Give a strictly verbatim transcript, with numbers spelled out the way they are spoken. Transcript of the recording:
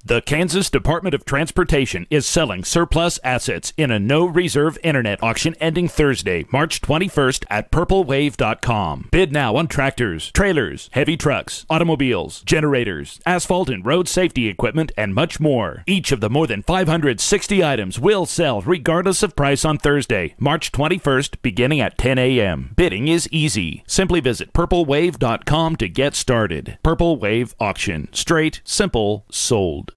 The Kansas Department of Transportation is selling surplus assets in a no-reserve internet auction ending Thursday, March twenty-first at purple wave dot com. Bid now on tractors, trailers, heavy trucks, automobiles, generators, asphalt and road safety equipment, and much more. Each of the more than five hundred sixty items will sell regardless of price on Thursday, March twenty-first, beginning at ten a m Bidding is easy. Simply visit purple wave dot com to get started. Purple Wave Auction. Straight, simple, sold.